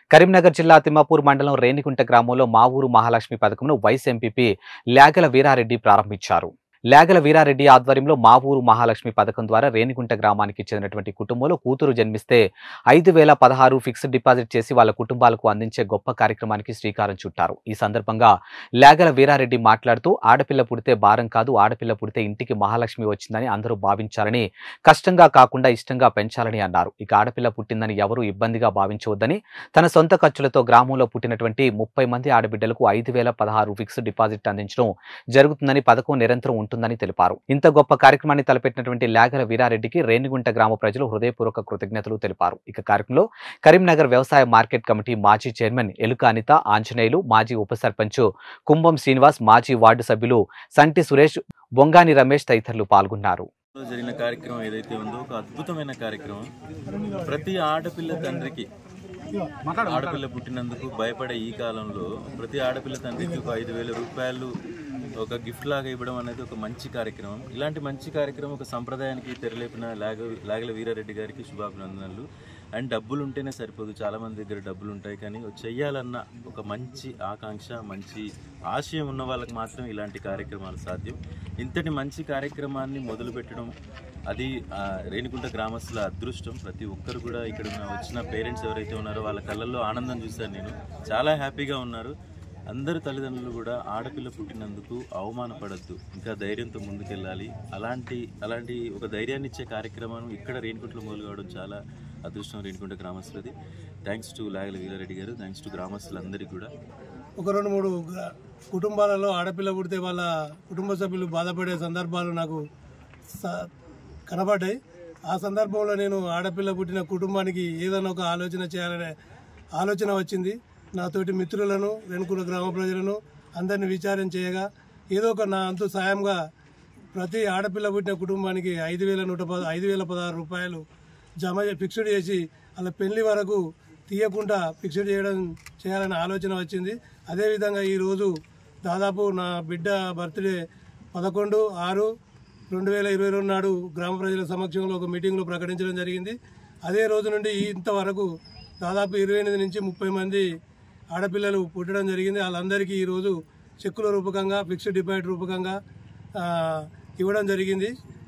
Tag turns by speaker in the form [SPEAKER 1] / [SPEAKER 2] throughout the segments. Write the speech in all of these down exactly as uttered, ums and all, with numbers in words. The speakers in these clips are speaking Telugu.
[SPEAKER 1] కరీంనగర్ జిల్లా తిమ్మాపూర్ మండలం రేణిగుంట గ్రామంలో మా ఊరు మహాలక్ష్మి పథకంను వైస్ ఎంపీపీ ల్యాగల వీరారెడ్డి ప్రారంభించారు. ల్యాగల వీరారెడ్డి ఆధ్వర్యంలో మా ఊరు మహాలక్ష్మి పథకం ద్వారా రేణిగుంట గ్రామానికి చెందినటువంటి కుటుంబంలో కూతురు జన్మిస్తే ఐదు వేల పదహారు ఫిక్స్డ్ డిపాజిట్ చేసి వాళ్ళ కుటుంబాలకు అందించే గొప్ప కార్యక్రమానికి శ్రీకారం చుట్టారు. ఈ సందర్భంగా ల్యాగల వీరారెడ్డి మాట్లాడుతూ ఆడపిల్ల పుడితే భారం కాదు, ఆడపిల్ల పుడితే ఇంటికి మహాలక్ష్మి వచ్చిందని అందరూ భావించాలని, కష్టంగా కాకుండా ఇష్టంగా పెంచాలని అన్నారు. ఇక ఆడపిల్ల పుట్టిందని ఎవరూ ఇబ్బందిగా భావించవద్దని, తన సొంత ఖర్చులతో గ్రామంలో పుట్టినటువంటి ముప్పై మంది ఆడబిడ్డలకు ఐదు వేల పదహారు ఫిక్స్డ్ డిపాజిట్ అందించడం జరుగుతుందని, పథకం నిరంతరం ఉంటుందని తెలిపారు. ఇంత గొప్ప కార్యక్రమాన్ని తలపెట్టినటువంటి ల్యాగల వీరారెడ్డికి రేణిగుంట గ్రామ ప్రజలు హృదయపూర్వక కృతజ్ఞతలు తెలిపారు. ఇక కార్యక్రమంలో కరీంనగర్ వ్యవసాయ మార్కెట్ కమిటీ మాజీ చైర్మన్ ఎలుక అనిత, ఆంజనేయులు, మాజీ ఉప సర్పంచ్ కుంభం శ్రీనివాస్, మాజీ వార్డు సభ్యులు సంటి సురేష్, బొంగాని రమేష్ తదితరులు పాల్గొన్నారు.
[SPEAKER 2] జరిగిన కార్యక్రమం ఏదైతే ఉందో ఒక అద్భుతమైన కార్యక్రమం. ప్రతి ఆడపిల్ల తండ్రికి ఆడపిల్ల పుట్టినందుకు భయపడే ఈ కాలంలో ప్రతి ఆడపిల్ల తండ్రికి ఒక ఐదు వేల రూపాయలు ఒక గిఫ్ట్ లాగా ఇవ్వడం అనేది ఒక మంచి కార్యక్రమం. ఇలాంటి మంచి కార్యక్రమం ఒక సంప్రదాయానికి తెరలేపిన లాగ లాగల వీరారెడ్డి గారికి శుభాభినందనలు. అండ్ డబ్బులు ఉంటేనే సరిపోదు, చాలామంది దగ్గర డబ్బులు ఉంటాయి, కానీ చెయ్యాలన్న ఒక మంచి ఆకాంక్ష, మంచి ఆశయం ఉన్న వాళ్ళకి మాత్రం ఇలాంటి కార్యక్రమాలు సాధ్యం. ఇంతటి మంచి కార్యక్రమాన్ని మొదలుపెట్టడం అది రేణిగుంట గ్రామస్తుల అదృష్టం. ప్రతి ఒక్కరు కూడా ఇక్కడ వచ్చిన పేరెంట్స్ ఎవరైతే ఉన్నారో వాళ్ళ కళ్ళల్లో ఆనందం చూశాను నేను. చాలా హ్యాపీగా ఉన్నారు. అందరు తల్లిదండ్రులు కూడా ఆడపిల్ల పుట్టినందుకు అవమానపడద్దు, ఇంకా ధైర్యంతో ముందుకెళ్ళాలి. అలాంటి అలాంటి ఒక ధైర్యాన్ని ఇచ్చే కార్యక్రమం ఇక్కడ రేణిగుంటలో మొదలు కావడం చాలా అదృష్టం రేణిగుంట గ్రామస్తులది. Thanks to Lagala Veerareddy garu, thanks to గ్రామస్తులందరికీ కూడా.
[SPEAKER 3] ఒక రెండు మూడు కుటుంబాలలో ఆడపిల్ల పుడితే వాళ్ళ కుటుంబ సభ్యులు బాధపడే సందర్భాలు నాకు కనబడ్డాయి. ఆ సందర్భంలో నేను ఆడపిల్ల పుట్టిన కుటుంబానికి ఏదైనా ఒక ఆలోచన చేయాలనే ఆలోచన వచ్చింది. నాతోటి మిత్రులను, రేణిగుంట గ్రామ ప్రజలను అందరినీ విచారం చేయగా ఏదో ఒక నా అంతు సాయంగా ప్రతి ఆడపిల్ల పుట్టిన కుటుంబానికి ఐదు వేల నూట పద ఐదు వేల పదహారు రూపాయలు జమ ఫిక్స్డ్ చేసి అలా పెళ్లి వరకు తీయకుండా ఫిక్స్డ్ చేయడం చేయాలనే ఆలోచన వచ్చింది. అదేవిధంగా ఈరోజు దాదాపు నా బిడ్డ బర్త్డే పదకొండు ఆరు రెండు వేల ఇరవై రెండు నాడు గ్రామ ప్రజల సమక్షంలో ఒక మీటింగ్లో ప్రకటించడం జరిగింది. అదే రోజు నుండి ఇంతవరకు దాదాపు ఇరవై ఎనిమిది నుంచి ముప్పై మంది ఆడపిల్లలు పుట్టడం జరిగింది. వాళ్ళందరికీ ఈరోజు చెక్కుల రూపకంగా, ఫిక్స్డ్ డిపాజిట్ రూపకంగా ఇవ్వడం జరిగింది.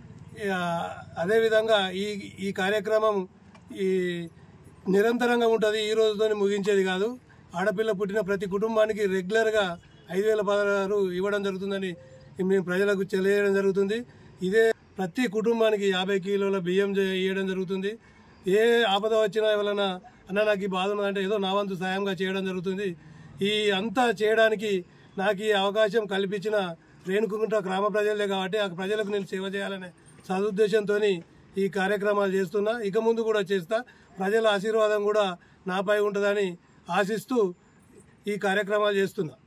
[SPEAKER 3] అదేవిధంగా ఈ ఈ కార్యక్రమం ఈ నిరంతరంగా ఉంటుంది, ఈ రోజుతో ముగించేది కాదు. ఆడపిల్ల పుట్టిన ప్రతి కుటుంబానికి రెగ్యులర్గా ఐదు వేల పదహారు ఇవ్వడం జరుగుతుందని మేము ప్రజలకు తెలియజేయడం జరుగుతుంది. ఇదే ప్రతి కుటుంబానికి యాభై కిలోల బియ్యం ఇవ్వడం జరుగుతుంది. ఏ ఆపద వచ్చినా ఎవరైనా అన్న నాకు ఈ బాధ ఉన్నదంటే ఏదో నా వంతు సాయంగా చేయడం జరుగుతుంది. ఈ అంతా చేయడానికి నాకు ఈ అవకాశం కల్పించిన రేణిగుంట గ్రామ ప్రజలే కాబట్టి ఆ ప్రజలకు నేను సేవ చేయాలనే సదుద్దేశంతో ఈ కార్యక్రమాలు చేస్తున్నా. ఇక ముందు కూడా చేస్తా. ప్రజల ఆశీర్వాదం కూడా నాపై ఉంటుందని ఆశిస్తూ ఈ కార్యక్రమాలు చేస్తున్నా.